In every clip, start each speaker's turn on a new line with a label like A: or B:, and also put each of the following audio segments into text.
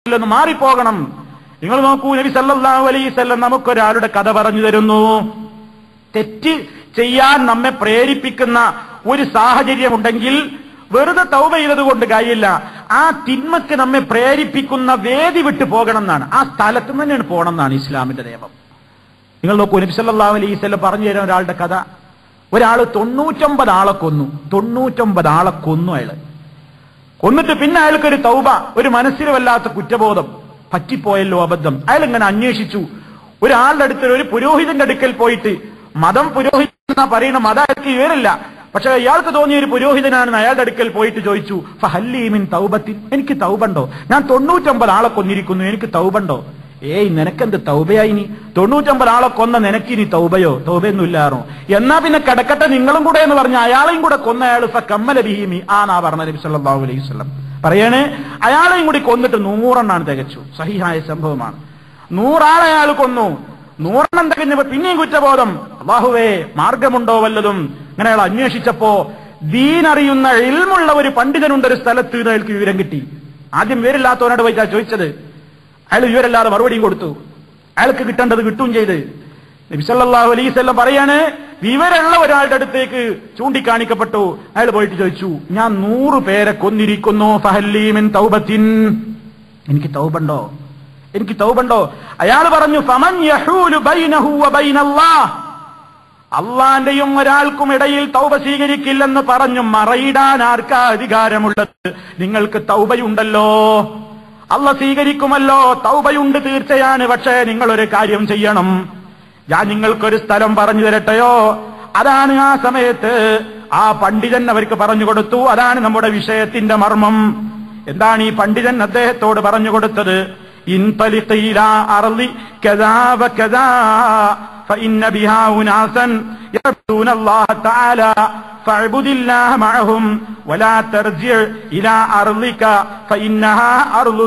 A: മാറിപ്പോകണം. നിങ്ങൾ നോക്കൂ, നബി സല്ലല്ലാഹു അലൈഹി വസല്ലം നമുക്കൊരാളുടെ കഥ പറഞ്ഞു തരുന്നു. തെറ്റ് ചെയ്യാൻ നമ്മെ പ്രേരിപ്പിക്കുന്ന ഒരു സാഹചര്യമുണ്ടെങ്കിൽ വെറുതെ തൗബ ചെയ്തതുകൊണ്ട് കാര്യമില്ല. ആ തിന്മക്ക് നമ്മെ പ്രേരിപ്പിക്കുന്ന വേദി വിട്ടു പോകണം എന്നാണ്, ആ സ്ഥലത്ത് തന്നെയാണ് പോകണം എന്നാണ് ഇസ്ലാമിന്റെ നിയമം. നിങ്ങൾ നോക്കൂ, നബി സല്ലല്ലാഹു അലൈഹി വസല്ലം പറഞ്ഞു തരുന്ന ഒരാളുടെ കഥ. ഒരാള് 99 ആളെ കൊന്നു. 99 ആളെ കൊന്നു അയാള്. കൊന്നിട്ട് പിന്നെ അയാൾക്കൊരു തൗബ, ഒരു മനസ്സിൽ വല്ലാത്ത കുറ്റബോധം, പറ്റിപ്പോയല്ലോ, അബദ്ധം. അയാൾ ഇങ്ങനെ അന്വേഷിച്ചു. ഒരാളുടെ അടുത്ത്, ഒരു പുരോഹിതന്റെ അടുക്കൽ പോയിട്ട്, മതം പുരോഹിതൻ പറയുന്ന മതം അയാൾക്ക് വിവരമില്ല, പക്ഷെ അയാൾക്ക് തോന്നിയ ഒരു പുരോഹിതനാണെന്ന് അയാളുടെ അടുക്കൽ പോയിട്ട് ചോദിച്ചു, ഫഹല്ലി മിൻ തൗബത്തിൻ, എനിക്ക് തൗബണ്ടോ? ഞാൻ 99 ആളെ കൊന്നിരിക്കുന്നു, എനിക്ക് തൗബണ്ടോ? ഏയ്, നിനക്കെന്ത് തൗബയായി? നീ 99 ആളെ കൊന്ന നിനക്കിനി തൗബയോ? തൗബയൊന്നും ഇല്ലാറോ? എന്നാ പിന്നെ കിടക്കട്ടെ നിങ്ങളും കൂടെ എന്ന് പറഞ്ഞ അയാളെയും കൂടെ കൊന്ന അയാൾ ഫകമ്മല ബിഹി ആനാ പറഞ്ഞ നബി സല്ലല്ലാഹു അലൈഹി വസല്ലം പറയണേ. അയാളെയും കൂടി കൊന്നിട്ട് 100 എണ്ണാണ് തികച്ചു. സഹിഹായ സംഭവമാണ്. 100 ആളെ അയാൾ കൊന്നു. 100 എണ്ണം തികഞ്ഞപ്പോ പിന്നെയും കുറ്റബോധം. അല്ലാഹുവേ, മാർഗമുണ്ടോ വല്ലതും? അങ്ങനെ അയാൾ അന്വേഷിച്ചപ്പോ ദീൻ അറിയുന്ന ഇൽമുള്ള ഒരു പണ്ഡിതനുണ്ട് ഒരു സ്ഥലത്ത് നിന്ന് അയാൾക്ക് വിവരം കിട്ടി. ആദ്യം വിവരമില്ലാത്തവനോട് പോയിട്ടാ ചോദിച്ചത്. അയാൾ വിവരമില്ലാതെ മറുപടിയും കൊടുത്തു. അയാൾക്ക് കിട്ടേണ്ടത് കിട്ടുകയും ചെയ്ത്. നബി സല്ലല്ലാഹു അലൈഹി വസല്ലം പറയാണ്, വിവരമുള്ള ഒരാളുടെ അടുത്തേക്ക് ചൂണ്ടിക്കാണിക്കപ്പെട്ടു. അയാൾ പോയിട്ട് ചോദിച്ചു, ഞാൻ 100 പേരെ കൊന്നിരിക്കുന്നു, ഫഹല്ലി മിൻ തൗബത്തിൻ, എനിക്ക് തൗബണ്ടോ? എനിക്ക് തൗബണ്ടോ? അയാൾ പറഞ്ഞു, ഫമൻ യഹൂലു ബൈനഹു വ ബൈനല്ലാഹ്, അള്ളാന്റെയും ഒരാൾക്കും ഇടയിൽ തൗബ സ്വീകരിക്കില്ലെന്ന് പറഞ്ഞു മറയിടാൻ ആർക്കാ അധികാരമുള്ളത്? നിങ്ങൾക്ക് തൗബയുണ്ടല്ലോ, അള്ളാഹ് സ്വീകരിക്കുമല്ലോ, തൗബയുണ്ട് തീർച്ചയാണ്. പക്ഷേ നിങ്ങളൊരു കാര്യം ചെയ്യണം. ഞാൻ നിങ്ങൾക്കൊരു സ്ഥലം പറഞ്ഞു തരട്ടെയോ? അതാണ് ആ സമയത്ത് ആ പണ്ഡിതൻ അവർക്ക് പറഞ്ഞു കൊടുത്തു. അതാണ് നമ്മുടെ വിഷയത്തിന്റെ മർമ്മം. എന്താണ് ഈ പണ്ഡിതൻ അദ്ദേഹത്തോട് പറഞ്ഞു കൊടുത്തത്? ഇൻതലിഖ് ഇലാ അർളി കദാ വകദാ ഫഇന്ന ബിഹാ ഉനാസൻ യഅബ്ദൂന അല്ലാഹ തആല ഫഅബ്ദില്ലാഹ മഅഹും വലാ തർജിഅ് ഇലാ അർളിക ഫഇന്നഹാ അർളു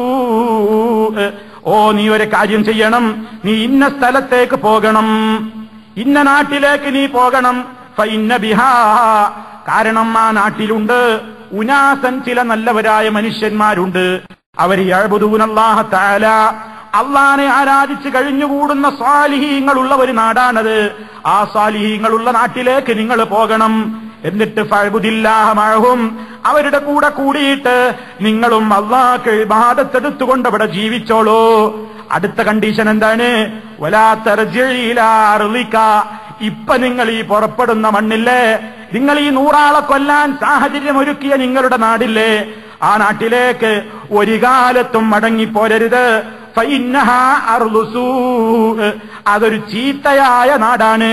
A: സൂഅ്. ഓ, നീ ഒരു കാര്യം ചെയ്യണം. നീ ഇന്ന സ്ഥലത്തേക്ക് പോകണം, ഇന്ന നാട്ടിലേക്ക് നീ പോകണം. ഫഇന്ന ബിഹാ, കാരണം ആ നാട്ടിലുണ്ട് ഉനാസൻ, ചില നല്ലവരായ മനുഷ്യന്മാരുണ്ട്. അവർ യഅബ്ദൂനല്ലാഹ തആല, അള്ളാനെ ആരാധിച്ച് കഴിഞ്ഞുകൂടുന്ന സാലിഹീങ്ങളുള്ള ഒരു നാടാണത്. ആ സാലിഹീങ്ങളുള്ള നാട്ടിലേക്ക് നിങ്ങൾ പോകണം. എന്നിട്ട് ഫഅബ്ദില്ലാഹ മഅഹും, അവരുടെ കൂടെ കൂടിയിട്ട് നിങ്ങളും അള്ളാഹ്ക്ക് ഇബാദത്ത് എടുത്തുകൊണ്ട് അവിടെ ജീവിച്ചോളൂ. അടുത്ത കണ്ടീഷൻ എന്താണ്? വലാ തർജിഇ ഇലാ അർളിക, ഇപ്പൊ നിങ്ങൾ ഈ പുറപ്പെടുന്ന മണ്ണില്ലേ, നിങ്ങൾ ഈ 100 ആളെ കൊല്ലാൻ സാഹചര്യം ഒരുക്കിയ നിങ്ങളുടെ നാടില്ലേ, ആ നാട്ടിലേക്ക് ഒരു കാലത്തും മടങ്ങിപ്പോരരുത്. ഫഇന്നഹാ അർളു സൂഅ്, അതൊരു ചീത്തയായ നാടാണ്.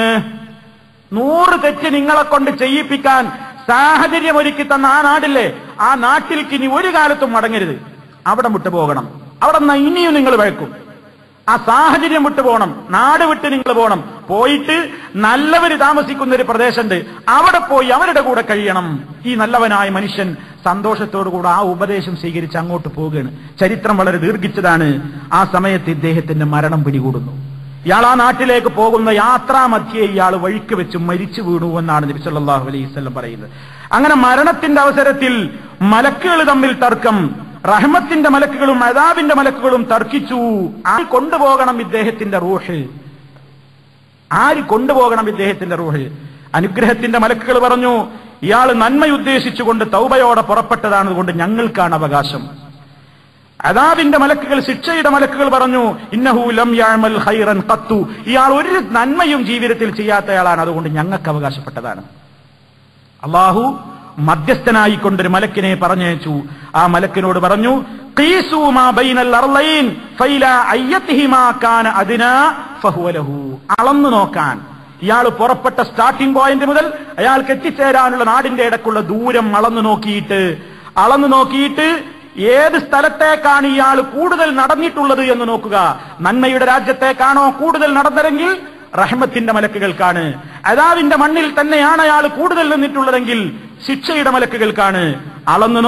A: 100 തെറ്റ് നിങ്ങളെ കൊണ്ട് ചെയ്യിപ്പിക്കാൻ സാഹചര്യം ഒരുക്കി തന്ന ആ നാടില്ലേ, ആ നാട്ടിലേക്ക് ഇനി ഒരു കാലത്തും മടങ്ങരുത്. അവിടെ വിട്ടു പോകണം. അവിടെ നിന്ന് ഇനിയും നിങ്ങൾ വഴക്കും. ആ സാഹചര്യം വിട്ടു പോകണം. നാട് വിട്ട് നിങ്ങൾ പോകണം. പോയിട്ട് നല്ലവര് താമസിക്കുന്ന ഒരു പ്രദേശമുണ്ട്, അവിടെ പോയി അവരുടെ കൂടെ കഴിയണം. ഈ നല്ലവനായ മനുഷ്യൻ സന്തോഷത്തോടുകൂടെ ആ ഉപദേശം സ്വീകരിച്ച് അങ്ങോട്ട് പോവുകയാണ്. ചരിത്രം വളരെ ദീർഘിച്ചതാണ്. ആ സമയത്ത് ഇദ്ദേഹത്തിന്റെ മരണം പിടികൂടുന്നു. ഇയാൾ ആ നാട്ടിലേക്ക് പോകുന്ന യാത്രാമധ്യേ ഇയാൾ വഴിക്ക് വെച്ച് മരിച്ചു വീണു എന്നാണ് നബി സല്ലല്ലാഹു അലൈഹി വസല്ലം പറയുന്നത്. അങ്ങനെ മരണത്തിന്റെ അവസരത്തിൽ മലക്കുകൾ തമ്മിൽ തർക്കം. റഹ്മത്തിന്റെ മലക്കുകളും അദാബിന്റെ മലക്കുകളും തർക്കിച്ചു. ആര് കൊണ്ടുപോകണം ഇദ്ദേഹത്തിന്റെ റൂഹ്? ആര് കൊണ്ടുപോകണം ഇദ്ദേഹത്തിന്റെ റൂഹ്? അനുഗ്രഹത്തിന്റെ മലക്കുകൾ പറഞ്ഞു, ഇയാൾ നന്മയുദ്ദേശിച്ചുകൊണ്ട് തൗബയോടെ പുറപ്പെട്ടതാണ്, അതുകൊണ്ട് ഞങ്ങൾക്കാണ് അവകാശം. അദാബിന്റെ മലക്കുകൾ, ശിക്ഷയുടെ മലക്കുകൾ പറഞ്ഞു, ഇന്നഹു ലം യഅമൽ ഖൈറൻ ഖത്തു, ഇയാൾ ഒരു നന്മയും ജീവിതത്തിൽ ചെയ്യാത്തയാളാണ്, അതുകൊണ്ട് ഞങ്ങൾക്ക് അവകാശപ്പെട്ടതാണ്. അല്ലാഹു മധ്യസ്ഥനായിക്കൊണ്ടൊരു മലക്കിനെ പറഞ്ഞയച്ചു. ആ മലക്കിനോട് പറഞ്ഞു, ഖീസൂ മാ ബൈനൽ അർളൈൻ ഫൈലാ അയ്യതിഹിമാ കാന അദ്നാ ഫഹുവ ലഹു, അളന്നു നോക്കാൻ. ഇയാൾ പുറപ്പെട്ട സ്റ്റാർട്ടിംഗ് പോയിന്റ് മുതൽ അയാൾക്ക് എത്തിച്ചേരാനുള്ള നാടിന്റെ ഇടക്കുള്ള ദൂരം അളന്നു നോക്കിയിട്ട് ഏത് സ്ഥലത്തേക്കാണ് ഇയാൾ കൂടുതൽ നടന്നിട്ടുള്ളത് എന്ന് നോക്കുക. നന്മയുടെ രാജ്യത്തേക്കാണോ കൂടുതൽ നടന്നതെങ്കിൽ റഹ്മത്തിന്റെ മലക്കുകൾക്കാണ്. അദാബിന്റെ മണ്ണിൽ തന്നെയാണ് അയാൾ കൂടുതൽ നിന്നിട്ടുള്ളതെങ്കിൽ ശിക്ഷയുടെ മലക്കുകൾക്കാണ്. അളന്നു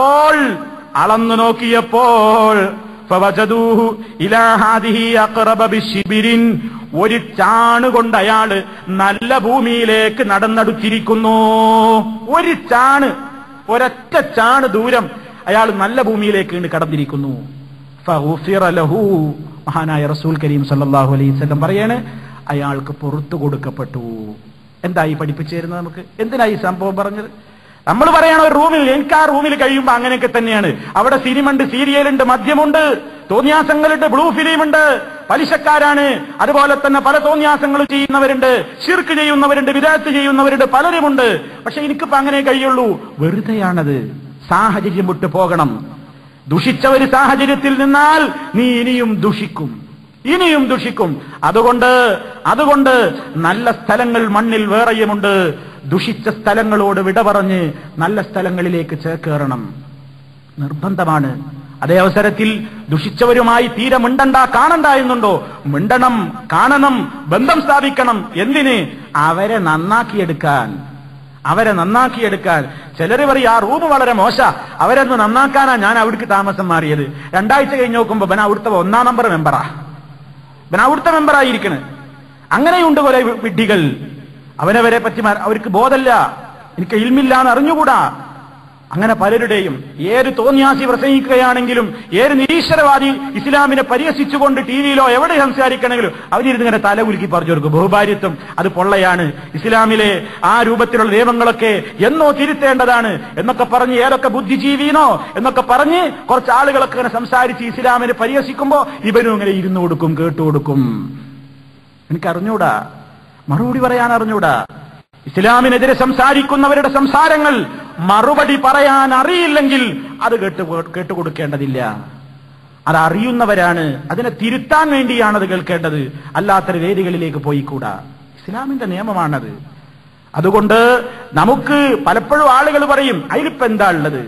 A: നോക്കിയപ്പോൾ ഫവജദൂഹു ഇലാ ഹാദിഹി അഖറബ ബിശിബിരിൻ, ഒരു ചാണ് കൊണ്ട് നല്ല ഭൂമിയിലേക്ക് നടന്നടുത്തിരിക്കുന്നു. ഒരൊറ്റ ചാണ് ദൂരം അയാൾ നല്ല ഭൂമിയിലേക്ക് കടന്നിരിക്കുന്നു. ഫഗുഫിറ ലഹു, മഹാനായ റസൂൽ കരീം സല്ലല്ലാഹു അലൈഹി വസല്ലം പറയാണ്, അയാൾക്ക് പുറത്തു കൊടുക്കപ്പെട്ടു. എന്തായി പഠിപ്പിച്ചു തരുന്നത് നമുക്ക്? എന്തിനായി ഈ സംഭവം പറഞ്ഞത്? നമ്മൾ പറയണ ഒരു റൂമിൽ, എനിക്ക് ആ റൂമിൽ കഴിയുമ്പോൾ അങ്ങനെയൊക്കെ തന്നെയാണ്. അവിടെ സിനിമ ഉണ്ട്, സീരിയലുണ്ട്, മദ്യമുണ്ട്, തോന്നിയാസങ്ങളുണ്ട്, ബ്ലൂ ഫിലിമുണ്ട്, പലിശക്കാരാണ്, അതുപോലെ തന്നെ പല തോന്നിയാസങ്ങൾ ചെയ്യുന്നവരുണ്ട്, ശിർക്ക് ചെയ്യുന്നവരുണ്ട്, വിദഅത്ത് ചെയ്യുന്നവരുണ്ട്, പലരുമുണ്ട്. പക്ഷെ എനിക്കിപ്പോ അങ്ങനെ കഴിയുള്ളൂ. വെറുതെയാണത്. സാഹചര്യം വിട്ടു പോകണം. ദുഷിച്ച ഒരു സാഹചര്യത്തിൽ നിന്നാൽ നീ ഇനിയും ദുഷിക്കും, ഇനിയും ദുഷിക്കും. അതുകൊണ്ട് നല്ല സ്ഥലങ്ങൾ മണ്ണിൽ വേറെയുമുണ്ട്. ദുഷിച്ച സ്ഥലങ്ങളോട് വിട പറഞ്ഞ് നല്ല സ്ഥലങ്ങളിലേക്ക് ചേക്കേറണം, നിർബന്ധമാണ്. അതേ അവസരത്തിൽ ദുഷിച്ചവരുമായി തീരെ മിണ്ടണ്ട, കാണണ്ട എന്നുണ്ടോ? മിണ്ടണം, കാണണം, ബന്ധം സ്ഥാപിക്കണം. എന്തിന്? അവരെ നന്നാക്കിയെടുക്കാൻ. ചിലർ പറയും, ആ റൂം വളരെ മോശ, അവരൊന്ന് നന്നാക്കാനാ ഞാൻ അവിടേക്ക് താമസം മാറിയത്. 2 ആഴ്ച കഴിഞ്ഞ് നോക്കുമ്പോ ഇവൻ അവിടുത്തെ 1-ാം നമ്പർ മെമ്പറാ, ഇവൻ അവിടുത്തെ മെമ്പറായിരിക്കണ്. അങ്ങനെയുണ്ട് കുറെ വിഡ്ഢികൾ. അവനവരെ പറ്റി അവർക്ക് ബോധമില്ല, എനിക്ക് ഇൽമില്ല എന്ന് അറിഞ്ഞുകൂടാ. അങ്ങനെ പലരുടെയും ഏത് തോന്നിയാസി പ്രസംഗിക്കുകയാണെങ്കിലും, ഏത് നിരീശ്വരവാദി ഇസ്ലാമിനെ പരിഹസിച്ചുകൊണ്ട് ടിവിയിലോ എവിടെ സംസാരിക്കണമെങ്കിലും അവരിരുന്നിങ്ങനെ തല കുലുക്കി പറഞ്ഞു കൊടുക്കും, ബഹുഭാര്യത്വം അത് പൊള്ളയാണ്, ഇസ്ലാമിലെ ആ രൂപത്തിലുള്ള നിയമങ്ങളൊക്കെ എന്നോ തിരുത്തേണ്ടതാണ് എന്നൊക്കെ പറഞ്ഞ്, ഏതൊക്കെ ബുദ്ധിജീവിനോ എന്നൊക്കെ പറഞ്ഞ് കുറച്ച് ആളുകളൊക്കെ ഇങ്ങനെ സംസാരിച്ച് ഇസ്ലാമിനെ പരിഹസിക്കുമ്പോ ഇവനും ഇങ്ങനെ ഇരുന്നു കൊടുക്കും, കേട്ടുകൊടുക്കും. എനിക്കറിഞ്ഞൂടാ, മറുപടി പറയാൻ അറിഞ്ഞൂടാ. ഇസ്ലാമിനെതിരെ സംസാരിക്കുന്നവരുടെ സംസാരങ്ങൾ മറുപടി പറയാൻ അറിയില്ലെങ്കിൽ അത് കേട്ടുകൊടുക്കേണ്ടതില്ല. അത് അറിയുന്നവരാണ്, അതിനെ തിരുത്താൻ വേണ്ടിയാണ് അത് കേൾക്കേണ്ടത്. അല്ലാത്ത വേദികളിലേക്ക് പോയിക്കൂടാ. ഇസ്ലാമിന്റെ നിയമമാണത്. അതുകൊണ്ട് നമുക്ക് പലപ്പോഴും ആളുകൾ പറയും, അതിലിപ്പോ എന്താ ഉള്ളത്,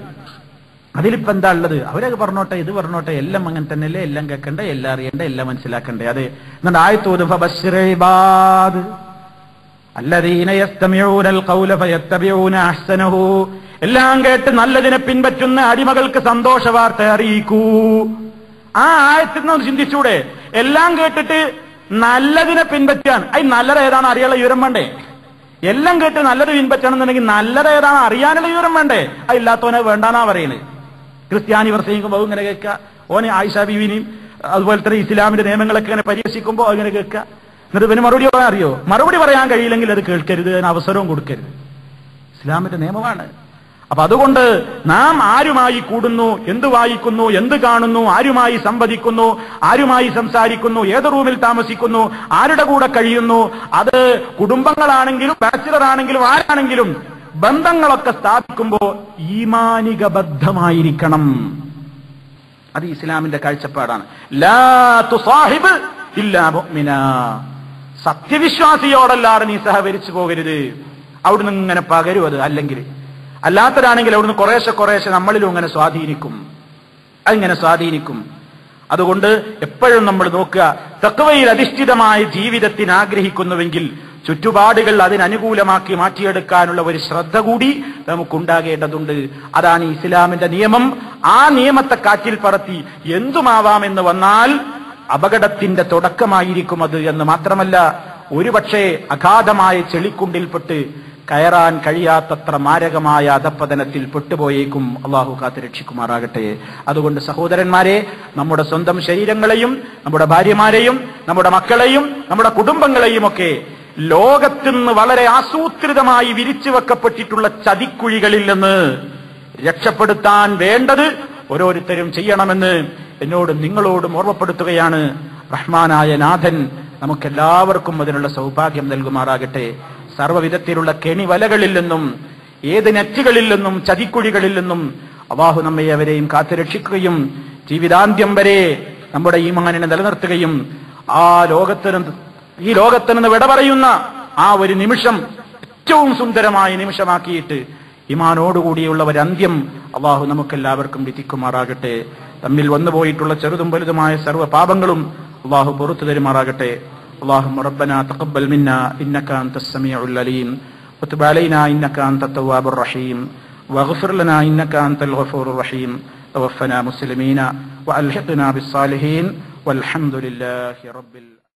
A: അവരൊക്കെ പറഞ്ഞോട്ടെ, ഇത് പറഞ്ഞോട്ടെ, എല്ലാം അങ്ങനെ തന്നെയല്ലേ, എല്ലാം കേൾക്കണ്ടേ, എല്ലാം അറിയണ്ടേ, എല്ലാം മനസ്സിലാക്കണ്ടേ. അതെ, എന്നിട്ട് ആയത്തോത് ഫബശ്ശിർ ഇബാദ് അല്ലദീന യസ്തമിഊനൽ ഖൗല ഫയത്തബിഊന അഹ്സനഹു, എല്ലാം കേട്ട് നല്ലതിനെ പിൻപറ്റുന്ന അടിമകൾക്ക് സന്തോഷ വാർത്ത അറിയിക്കൂ. ആ ആയത്തിൽ നിന്ന് ചിന്തിച്ചൂടെ? എല്ലാം കേട്ടിട്ട് നല്ലതിനെ പിൻപറ്റാൻ, നല്ലത് ഏതാണ് അറിയാനുള്ള വിവരം വേണ്ടേ? എല്ലാം കേട്ട് നല്ലത് പിൻപറ്റണമെന്നുണ്ടെങ്കിൽ നല്ലത് ഏതാണ് അറിയാനുള്ള വിവരം വേണ്ടേ? ഇല്ലാത്തവനെ വേണ്ടാന്നാ പറയുന്നത്. ക്രിസ്ത്യാനി പ്രസംഗിക്കുമ്പോൾ ഇങ്ങനെ കേൾക്കുക, ഓനെ ആയിഷ ബീവിനെയും അതുപോലെ തന്നെ ഇസ്ലാമിന്റെ നിയമങ്ങളൊക്കെ ഇങ്ങനെ പരിഹസിക്കുമ്പോൾ അങ്ങനെ കേൾക്കുക. എന്നിട്ട് പിന്നെ മറുപടി പറയാൻ അറിയോ? മറുപടി പറയാൻ കഴിയില്ലെങ്കിൽ അത് കേൾക്കരുത്, അതിന് അവസരവും കൊടുക്കരുത്. ഇസ്ലാമിന്റെ നിയമമാണ്. അപ്പൊ അതുകൊണ്ട് നാം ആരുമായി കൂടുന്നു, എന്ത് വായിക്കുന്നു, എന്ത് കാണുന്നു, ആരുമായി സംവദിക്കുന്നു, ആരുമായി സംസാരിക്കുന്നു, ഏത് റൂമിൽ താമസിക്കുന്നു, ആരുടെ കൂടെ കഴിയുന്നു, അത് കുടുംബങ്ങളാണെങ്കിലും ബാച്ചിലർ ആണെങ്കിലും ആരാണെങ്കിലും ബന്ധങ്ങളൊക്കെ സ്ഥാപിക്കുമ്പോ ഈമാനിക ബദ്ധമായിരിക്കണം. അത് ഇസ്ലാമിന്റെ കാഴ്ചപ്പാടാണ്. ലാ തുസാഹിബ് ഇല്ലാ മുഅ്മിനാ, സത്യവിശ്വാസിയോടല്ലാതെ നീ സഹകരിച്ചു പോകരുത്. അവിടുന്ന് ഇങ്ങനെ പകരും അത്. അല്ലാത്തതാണെങ്കിൽ അവിടുന്ന് കുറേശ്ശെ നമ്മളിലും അങ്ങനെ സ്വാധീനിക്കും. അതുകൊണ്ട് എപ്പോഴും നമ്മൾ നോക്കുക, തഖ്വയിൽ അധിഷ്ഠിതമായ ജീവിതത്തിന് ആഗ്രഹിക്കുന്നുവെങ്കിൽ ചുറ്റുപാടുകൾ അതിനനുകൂലമാക്കി മാറ്റിയെടുക്കാനുള്ള ഒരു ശ്രദ്ധ കൂടി നമുക്കുണ്ടാകേണ്ടതുണ്ട്. അതാണ് ഇസ്ലാമിന്റെ നിയമം. ആ നിയമത്തെ കാറ്റിൽ പറത്തി എന്തുമാവാമെന്ന് വന്നാൽ അപകടത്തിന്റെ തുടക്കമായിരിക്കും അത് എന്ന് മാത്രമല്ല, ഒരുപക്ഷെ അഗാധമായ ചെളിക്കുണ്ടിൽപ്പെട്ട് കയറാൻ കഴിയാത്തത്ര മാരകമായ അധപ്പതനത്തിൽ പെട്ടുപോയേക്കും. അള്ളാഹു കാത്ത് രക്ഷിക്കുമാറാകട്ടെ. അതുകൊണ്ട് സഹോദരന്മാരെ, നമ്മുടെ സ്വന്തം ശരീരങ്ങളെയും നമ്മുടെ ഭാര്യമാരെയും നമ്മുടെ മക്കളെയും നമ്മുടെ കുടുംബങ്ങളെയും ഒക്കെ ലോകത്തുനിന്ന് വളരെ ആസൂത്രിതമായി വിരിച്ചു വെക്കപ്പെട്ടിട്ടുള്ള ചതിക്കുഴികളിൽ നിന്ന് രക്ഷപ്പെടുത്താൻ വേണ്ടത് ഓരോരുത്തരും ചെയ്യണമെന്ന് എന്നോടും നിങ്ങളോടും ഓർമ്മപ്പെടുത്തുകയാണ്. റഹ്മാനായ നാഥൻ നമുക്കെല്ലാവർക്കും അതിനുള്ള സൗഭാഗ്യം നൽകുമാറാകട്ടെ. സർവ്വവിധത്തിലുള്ള കെണിവലകളിൽ നിന്നും ഏത് നെറ്റുകളിൽ നിന്നും ചതിക്കുഴികളിൽ നിന്നും അല്ലാഹു നമ്മെ അവരെയും കാത്തുരക്ഷിക്കുകയും ജീവിതാന്ത്യം വരെ നമ്മുടെ ഈമാനിനെ നിലനിർത്തുകയും ഈ ലോകത്തിൽ നിന്ന് വിട പറയുന്ന ആ ഒരു നിമിഷം ഏറ്റവും സുന്ദരമായ നിമിഷമാക്കിയിട്ട് ഈമാനോടുകൂടിയുള്ള ഒരു അന്ത്യം അല്ലാഹു നമുക്കെല്ലാവർക്കും വിധിക്കുമാറാകട്ടെ. തമ്മിൽ വന്നുപോയിട്ടുള്ള ചെറുതും വലുതുമായ സർവ്വ പാപങ്ങളും അല്ലാഹു പുറത്തു തരുമാറാകട്ടെ. اللهم ربنا تقبل منا إنك أنت السميع العليم وتب علينا إنك أنت التواب الرحيم واغفر لنا إنك أنت الغفور الرحيم توفنا مسلمين وألحقنا بالصالحين والحمد لله رب العالمين.